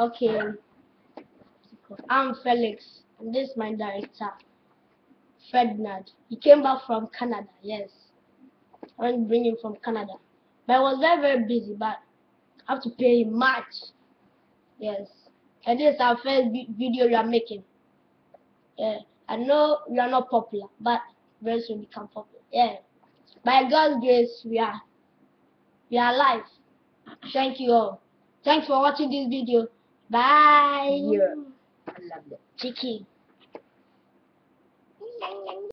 Okay, I'm Felix, and this is my director, Fednard. He came back from Canada, yes. I went to bring him from Canada. But I was very busy, but I have to pay him much. Yes. And this is our first video we are making. Yeah. I know we are not popular, but very soon become popular. Yeah. By God's grace, we are alive. Thank you all. Thanks for watching this video. Bye. Yeah, I love that. Chicky.